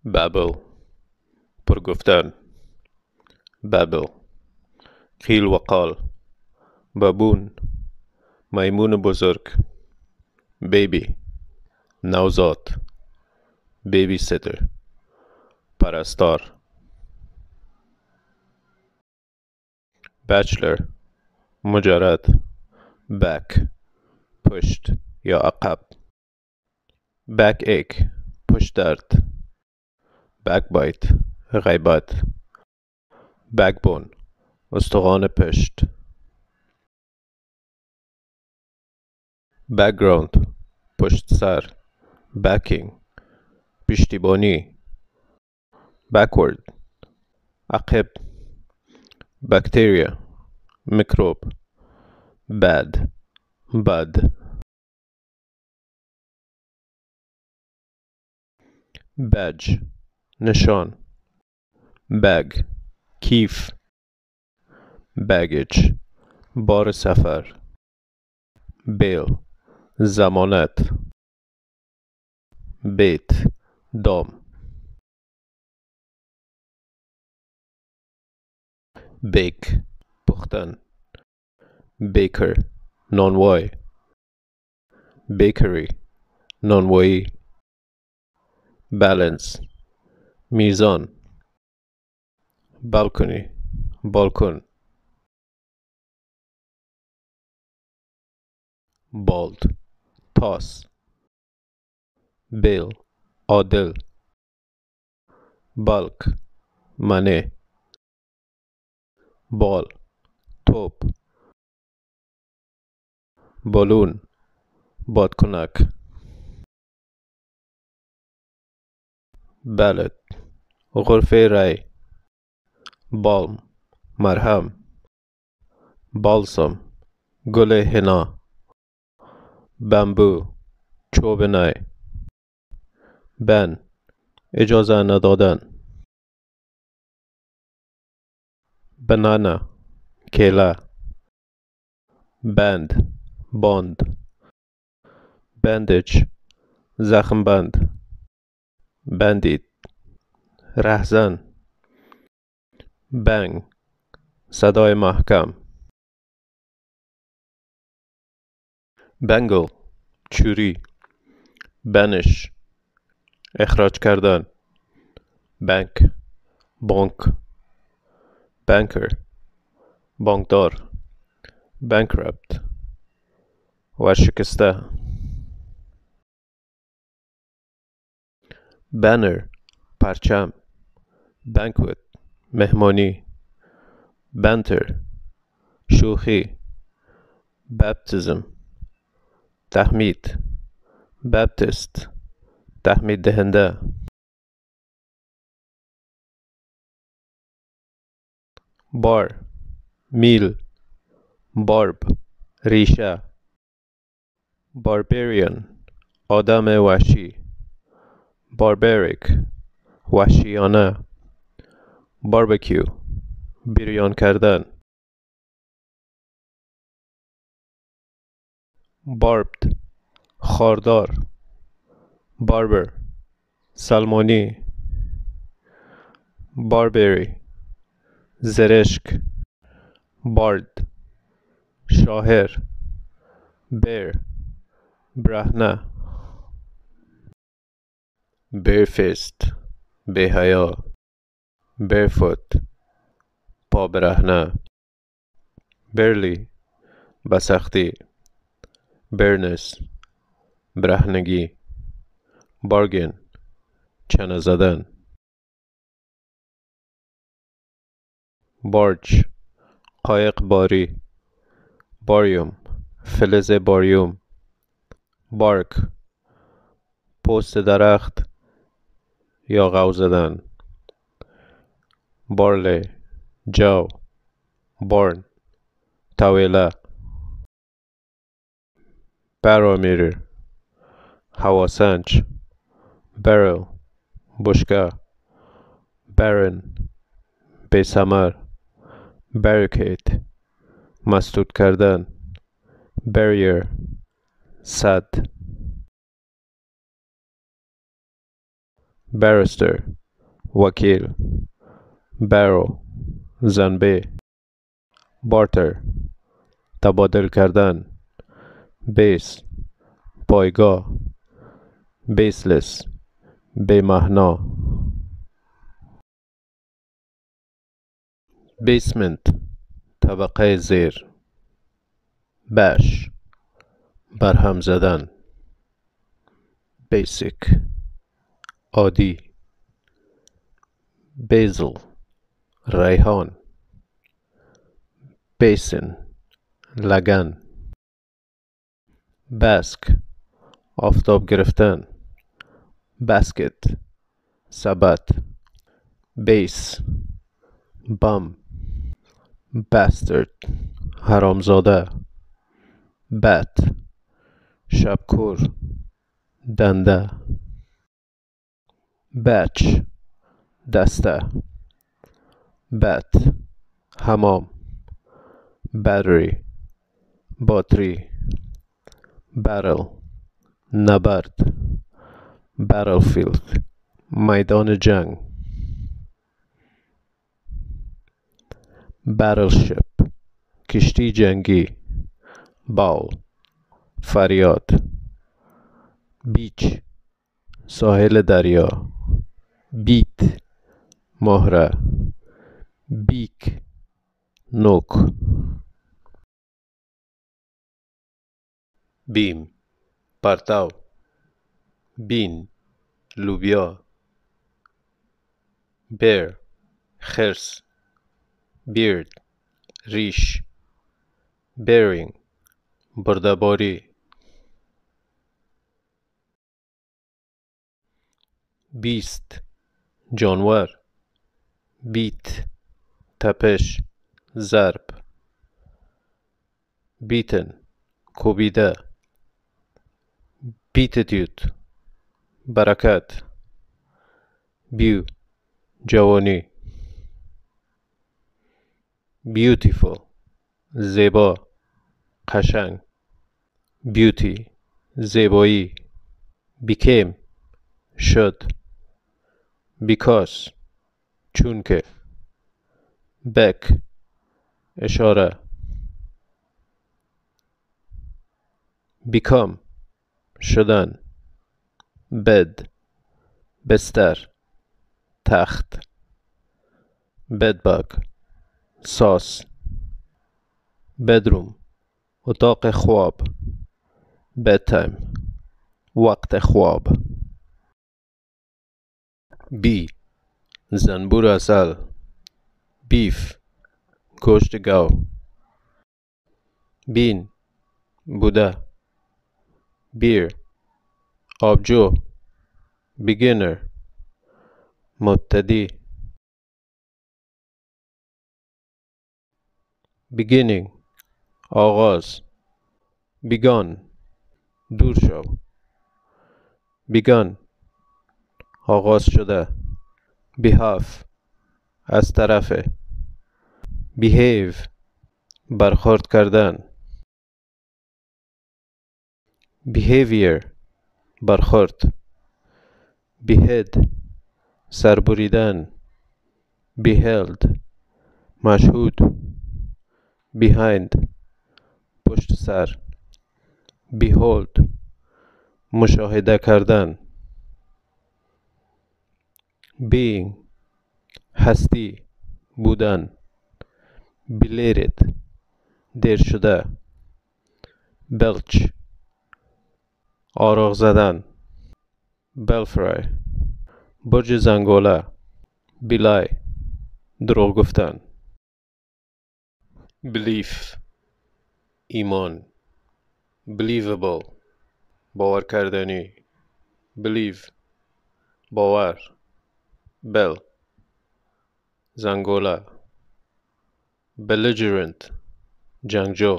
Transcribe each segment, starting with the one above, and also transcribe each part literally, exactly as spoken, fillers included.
بابل، پرگفتن. بابل، قیل و قال. بابون، میمون بزرگ. بیبی، نوزاد. بیبی سیتر، پرستار. بچلر، مجرد. بک، پشت یا عقب. بک ایک، پشت درد. بک بایت، غیبت. بکبون، استخوان پشت. بکگراند، پشت سر. بکینگ، پشتیبانی. بکورد، عقب. بکتریا، میکروب. بد، بد. بج، نشان. بگ، کیف. بگیج، بار سفر. بیل، ضمانت. بیت، دام. بیک، پختن. بیکر، نانوای. بیکری، نانوایی. بالانس، میزان. بالکنی، بالکن. بالد، تاس. بیل، عادل. بالک، منه. بال، توپ. بالون، بادکنک. بلد، غرفه رای. بالم، مرهم. بالسام، گل هنا. بمبو، چوب نای. بن، اجازه ندادن. بنانا، کیله. بند، باند. بندج، زخم بند. بندید، رهزن. بنگ، صدای محکم. بنگل، چوری. بنش، اخراج کردن. بانک، بانک. بانکر، بانکدار. بانکرپت، ورشکسته. بانر، پرچم. بانکوت، مهمانی. بانتر، شوخی. بپتیزم، تحمید. بپتیست، تحمید دهنده. بار، میل. بارب، ریشه. باربریان، آدم وحشی. باربریک، وحشیانه. باربکیو، بریان کردن. باربد، خاردار. باربر، سلمانی. باربری، زرشک. بارد، شاهر. بیر، برهنه. بیرفیست، بیحیا. بیرفوت، پا برهنه. برلی، بسختی. برنس، برهنگی. بارگن، چنه زدن. بارج، قایق باری. باریوم، فلز باریوم. بارک، پوست درخت یا غو زدن. بارلی، جو. بارن، طویله. بارومتر، هواسنج. برل، بشکه. برن، بیثمر. بریکیت، مسدود کردن. بریر، سد. barrister وکیل barrow زنبه barter تبادل کردن base پایگاه baseless بی‌معنا basement طبقه زیر bash برهم زدن basic عادی basil ریحان basin لگن bask آفتاب گرفتن basket سبد base بم bastard حرامزاده bat شبکور دنده batch دسته bat حمام battery باتری barrel نبرد battlefield میدان جنگ battleship کشتی جنگی bawl فریاد بیچ ساحل دریا بیت مهره بیک نوک بیم پرتو بین لوبیا بیر خرس بیرد ریش بیرینگ بردهباری بیست جانور بیت تپش ضرب بیتن کوبیده بیتیتیود برکت بیو جوانی بیوتیفول زیبا قشنگ بیوتی زیبایی became شد because چون که back اشاره become شدن bed بستر تخت bedbug ساس bedroom اتاق خواب bedtime وقت خواب بی زنبور عسل بیف گوشت گاو بین بوده بیر آبجو beginner مبتدی beginning آغاز begun دور شو begun آغاز شده behalf از طرف behave برخورد کردن behavior برخورد behead سربریدن beheld مشهود behind پشت سر behold مشاهده کردن being هستی بودن belated دیر شده belch آراغ زدن belfry برج زنگوله بیلای دروغ گفتن belief ایمان believable باور کردنی believe باور bell زنگوله belligerent جنگجو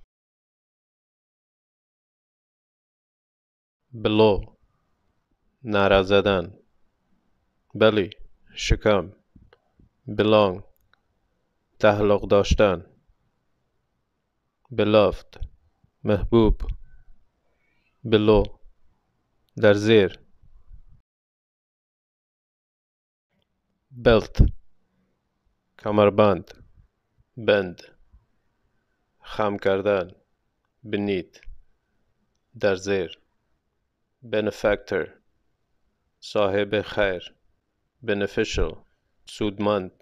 below نعره زدن belly شکم belong تعلق داشتن beloved محبوب below در زیر belt کمربند bend خم کردن beneath در زیر benefactor صاحب خیر beneficial سودمند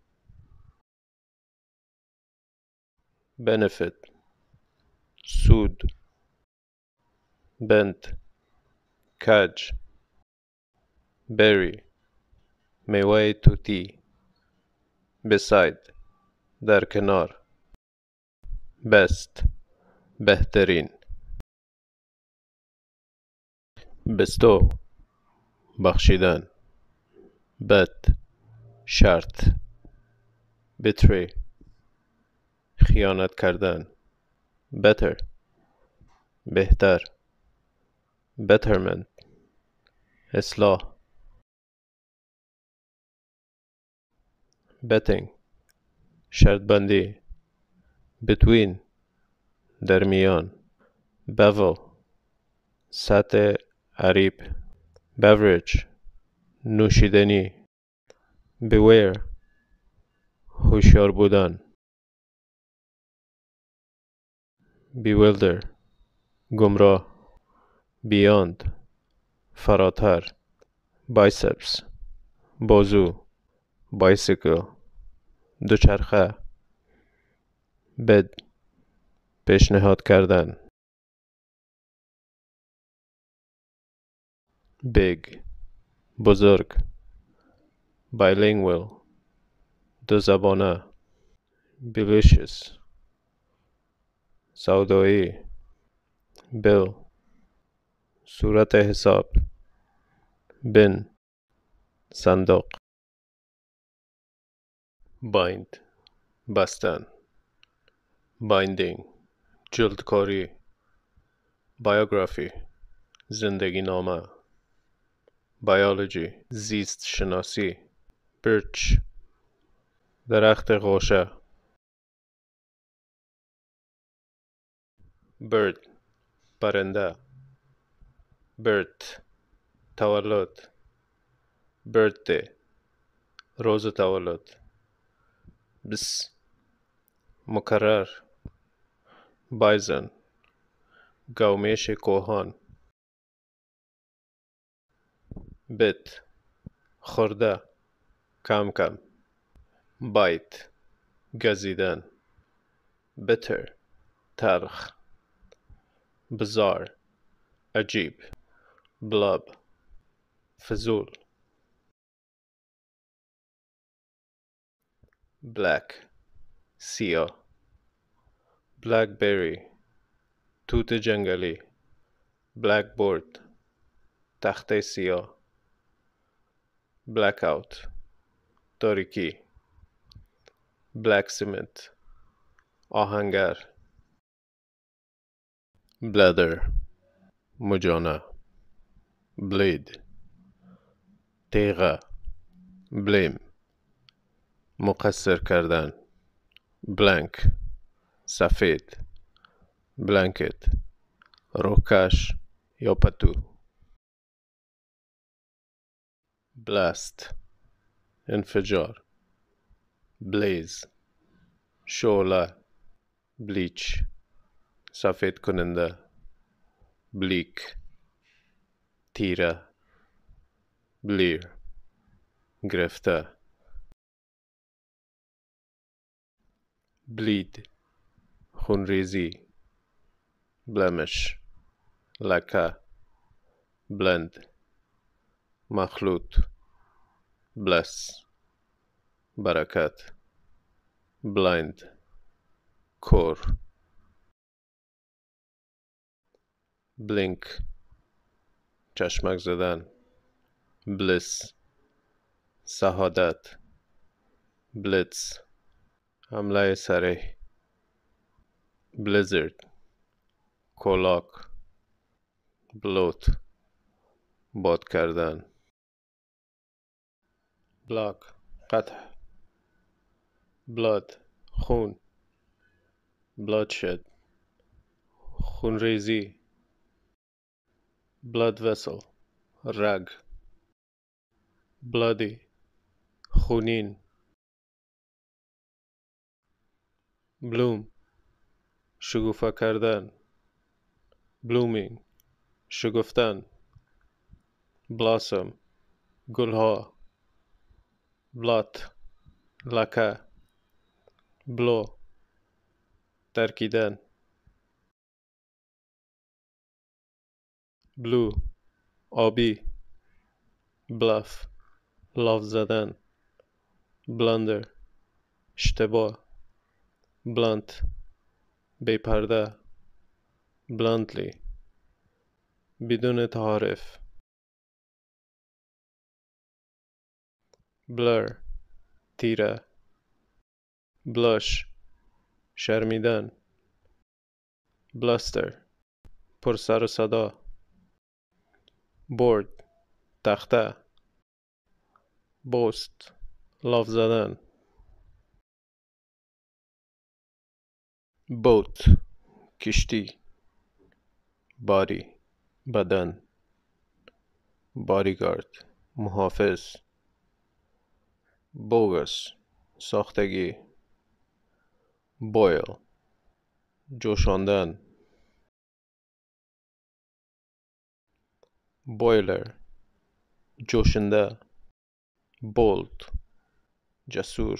benefit سود bent کج berry میوه توتی beside در کنار best بهترین bestow بخشیدن bet شرط betray خیانت کردن better بهتر betterment اصلاح betting شرط بندی between در میان bevel سطح عریب beverage نوشیدنی beware هوشیار بودن bewilder گمراه beyond فراتر biceps بازو bicycle دوچرخه bed پیشنهاد کردن big بزرگ bilingual دو زبانه delicious سودایی bill صورت حساب bin صندوق bind بستن binding جلدکاری biography زندگی نامه biology زیست شناسی birch درخت غوشه bird پرنده birth تولد birthday روز تولد بس مکرر bison گومیش کوهان bit خورده کم کم bite گزیدن bitter تلخ bizarre عجیب blub فضول black سیاه blackberry توت جنگلی blackboard تخته سیاه blackout تاریکی blacksmith آهنگر bladder مجانه blade تیغه blame مقصر کردن blank سفید blanket روکش یا پتو blast انفجار blaze شعله bleach سفید کننده bleak تیره blear گرفته bleed خونریزی blemish لکه blend مخلوط bless برکت blind کور blink چشمک زدن bliss سعادت blitz حمله سریع blizzard کولاک bloat باد کردن block قطع blood خون bloodshed خونریزی blood vessel رگ bloody خونین. بلوم، شکوفا کردن. blooming، شکفتن. blossom، گلها. blot، لکه. blow، ترکیدن. blue، آبی. bluff، لاف زدن. blunder، اشتباه. blunt، بیپرده. bluntly، بدون تعارف. blur، تیره. blush، شرمیدن. bluster، پر سر و صدا. board، تخته. boast، لاف زدن. boat، کشتی. body، بدن. bodyguard، محافظ. bogus، ساختگی. boil، جوشاندن. boiler، جوشنده. bold، جسور.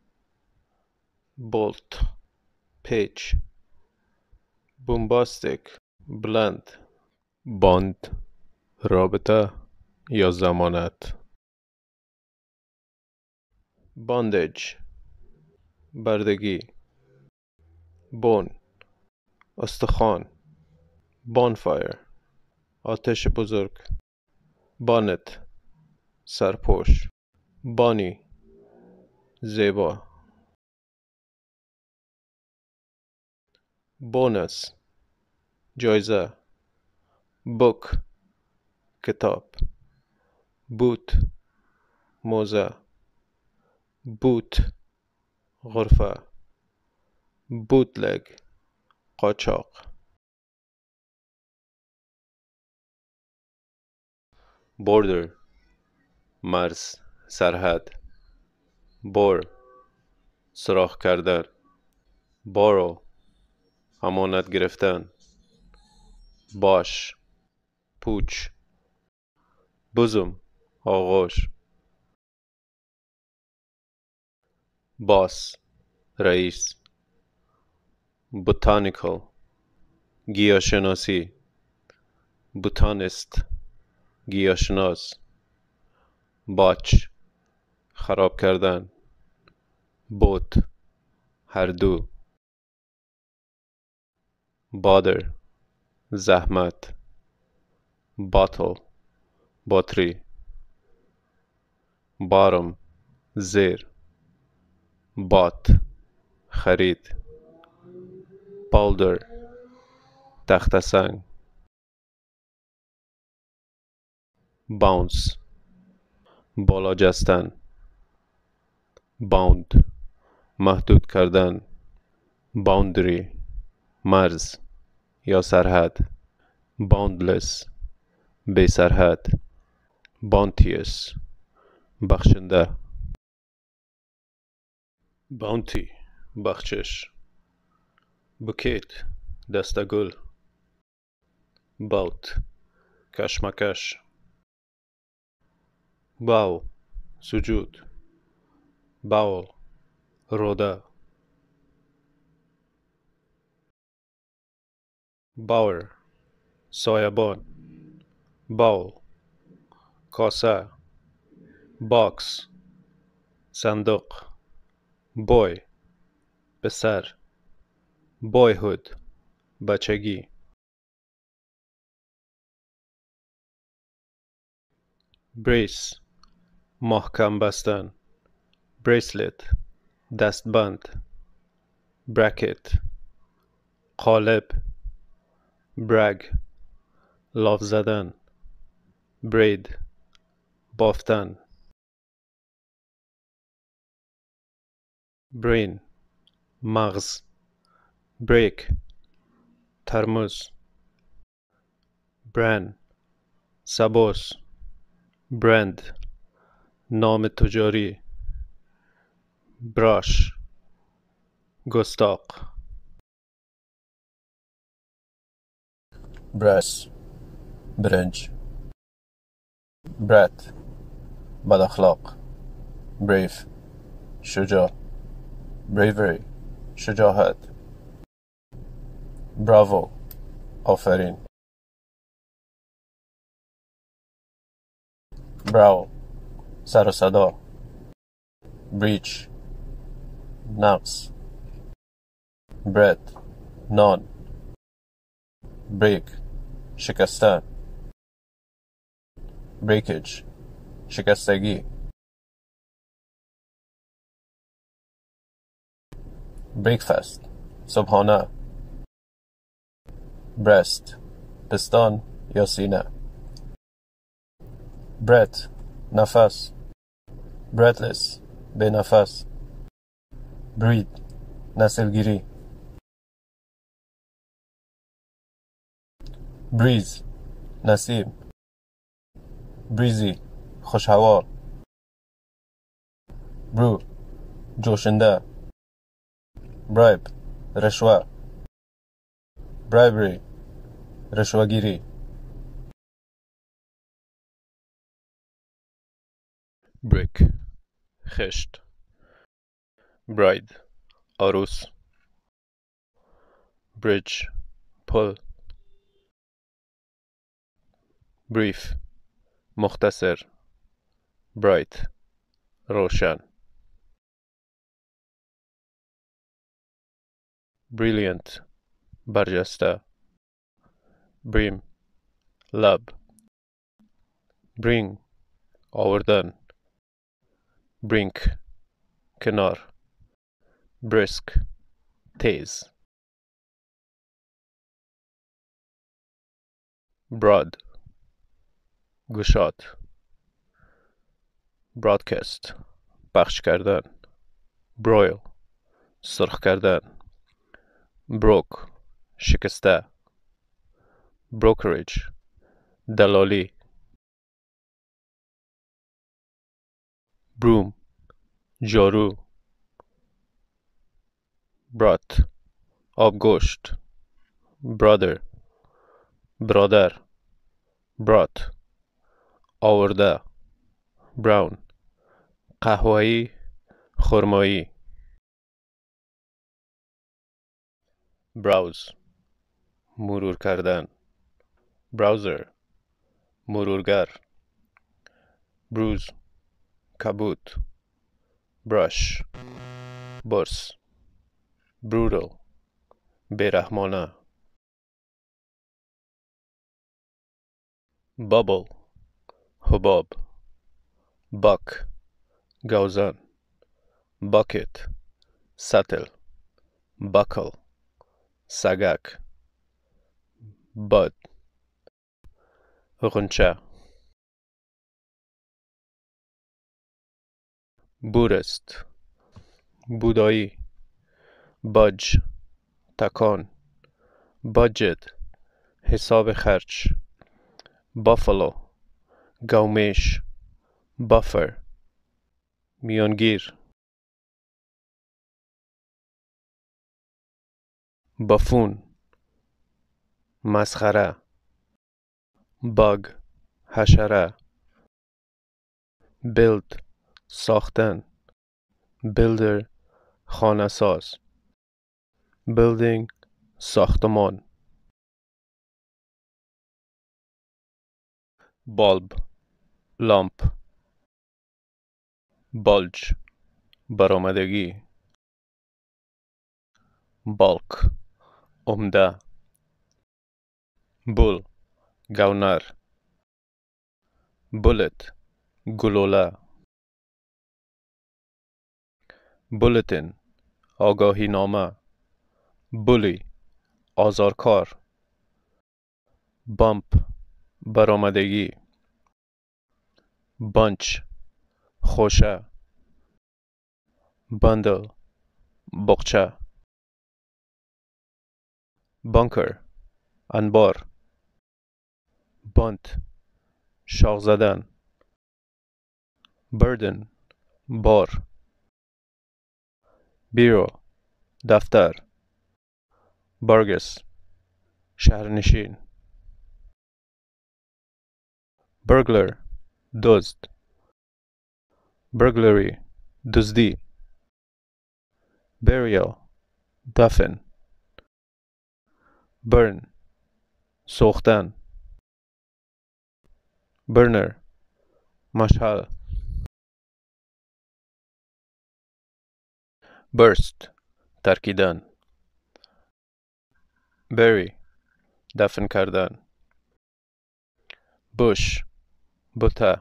bolt، پیچ. bombastic، بلند. باند، رابطه یا ضمانت. bondage، بردگی. bone، استخوان. bonfire، آتش بزرگ. bonnet، سرپوش. بانی، زیبا. بونس، جایزه. book، کتاب. boot، موزه. boot، غرفه. bootleg، قاچاق. border، مرز، سرحد. bore، سوراخ کردن. borrow، امانت گرفتن. باش، پوچ. bosom، آغوش. boss، رئیس. botanical، گیاهشناسی. botanist، گیاهشناس. باچ، خراب کردن. بوت، هر دو. bother، زحمت. bottle، باتری. bottom، زیر. بات، خرید. boulder، تخته سنگ. bounce، بالا جستن. bound، محدود کردن. boundary، مرز یا سرحد. boundless، بی سرحد. bounteous، بخشنده. bounty، بخشش. bouquet، دسته گل. bout، کشمکش. bow، سجود. bowel، روده. bower، سایبان. bowl، کاسه. box، صندوق. boy، پسر. boyhood، بچگی. brace، محکم بستن. bracelet، دستبند. bracket، قالب. brag، لاف زدن. braid، بافتن. brain، مغز. break، ترمز. bran، سبوس. brand، نام تجاری. براش گستاق برس برنج برت بد اخلاق بریف شجاع bravery شجاعت براوو آفرین براو سر و صدا بریچ نقص برد نان بریک شکستن بریکج شکستگی بریکفست صبحانه برست پستان یا سینه برت نفس برتلس به نفس برید نسلگیری بریز نسیم بریزی خوش هوا برو جوشنده برایب رشوه برایبری رشوهگیری بریک خشت براید عروس بریج پل بریف مختصر برایت روشن بریلیانت برجسته بریم لب برینگ آوردن برینک کنار بریسک تیز براد گشاد برادکست پخش کردن برویل سرخ کردن بروک شکسته بروکریج دلالی بروم جارو برات آبگوشت برادر برادر برات آورده براون قهوه‌ای خرمایی براوز مرور کردن براوزر مرورگر بروز کبوت براش برس برودل بیرحمانه بابل حباب باک گوزن باکت سطل بکل سگک باد غنچه بورست بودایی باج تکان باجت حساب خرج بافالو گومیش بافر میانگیر بافون مسخره باگ حشره بیلد ساختن بیلدر خانه ساز بیلدینگ ساختمان بالب لامپ بالج برآمدگی بالک عمده بول گونر بولت گلوله بولتن آگاهی نامه بولی آزارکار بامپ برآمدگی بانچ خوشه بندل بقچه بانکر انبار بانت شاق زدن بردن بار بیرو دفتر. برگس شهرنشین. برگلر دزد. برگلری دزدی. burial دفن. burn سوختن. burner مشعل. burst ترکیدن. bury دفن کردن. bush بوته.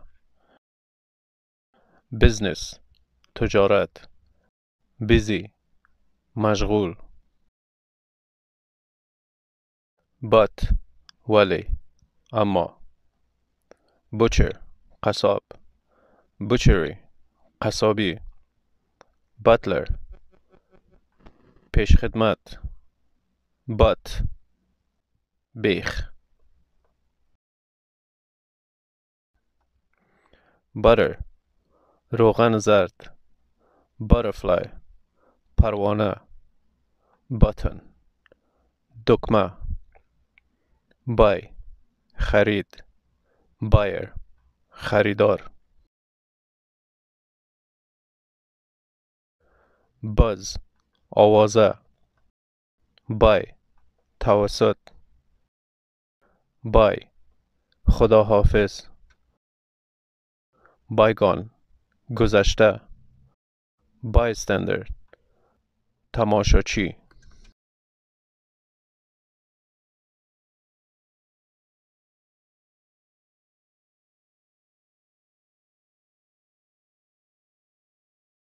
business تجارت. busy مشغول. but ولی اما. butcher قصاب. butchery قصابی. butler پیش خدمت. but بیخ. butter روغن زرد. butterfly پروانه. button دکمه. buy خرید. buyer خریدار. buzz آوازه. by توسط. by خدا حافظ. bygone گذشته. bystander تماشاچی.